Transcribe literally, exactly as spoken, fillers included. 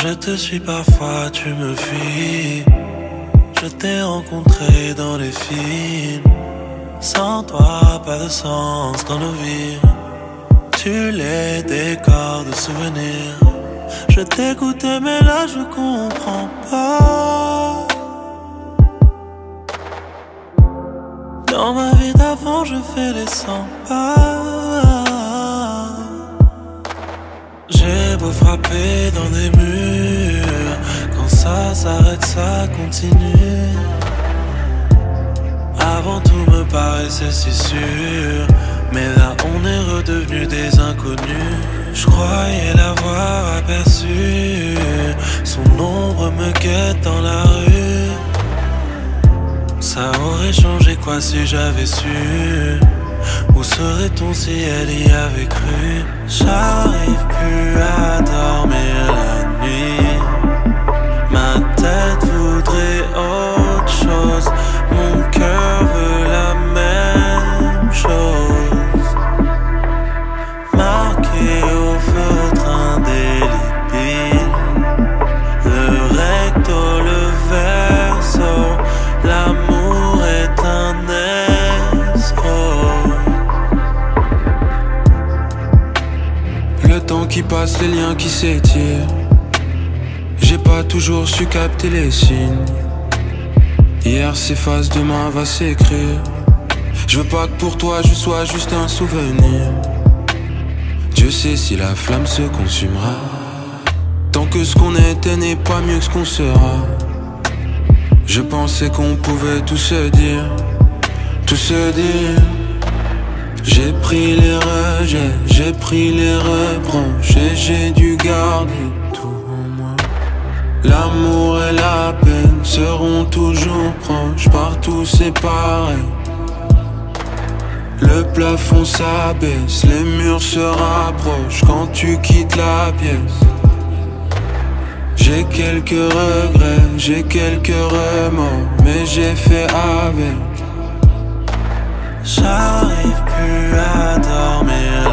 je te suis parfois, tu me fuis. Je t'ai rencontré dans les films. Sans toi, pas de sens dans nos vies. Tu les décors de souvenirs. Je t'écoutais mais là je comprends pas. Dans ma vie d'avant je fais les cent pas. J'ai beau frapper dans des murs, quand ça s'arrête ça continue. Avant tout me paraissait si sûr, mais là on est redevenus des inconnus. Je croyais l'avoir aperçu, son ombre me guette dans la rue. Ça aurait changé quoi si j'avais su? Où serait-on si elle y avait cru? J'arrive plus à dormir la nuit. Ma tête voudrait autre chose. Mon cœur veut la même chose. Marqué au feutre indélébile. Le recto, le verso. L'amour est un escroc. Le temps qui passe, les liens qui s'étirent. J'ai pas toujours su capter les signes. Hier s'efface, demain va s'écrire. Je veux pas que pour toi je sois juste un souvenir. Dieu sait si la flamme se consumera. Tant que ce qu'on était n'est pas mieux que ce qu'on sera. Je pensais qu'on pouvait tout se dire, tout se dire. J'ai pris les rejets, j'ai pris les reproches et j'ai dû garder tout en moi. L'amour et la peine seront toujours proches, partout c'est pareil. Le plafond s'abaisse, les murs se rapprochent quand tu quittes la pièce. J'ai quelques regrets, j'ai quelques remords, mais j'ai fait avec. J'arrive plus à dormir